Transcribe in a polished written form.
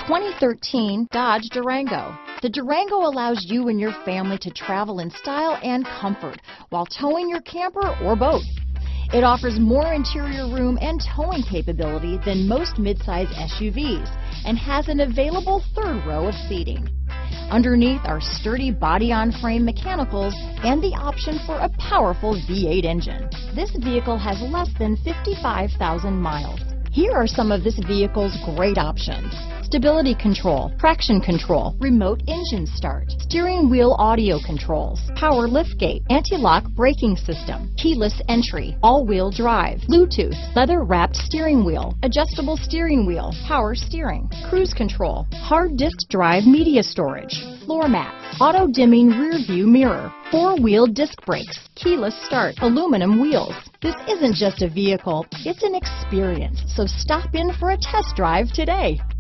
2013 Dodge Durango. The Durango allows you and your family to travel in style and comfort while towing your camper or boat. It offers more interior room and towing capability than most midsize SUVs and has an available third row of seating. Underneath are sturdy body-on-frame mechanicals and the option for a powerful V8 engine. This vehicle has less than 55,000 miles. Here are some of this vehicle's great options: stability control, traction control, remote engine start, steering wheel audio controls, power liftgate, anti-lock braking system, keyless entry, all-wheel drive, Bluetooth, leather-wrapped steering wheel, adjustable steering wheel, power steering, cruise control, hard disk drive media storage, floor mats, auto-dimming rear view mirror, four-wheel disc brakes, keyless start, aluminum wheels. This isn't just a vehicle, it's an experience. So stop in for a test drive today.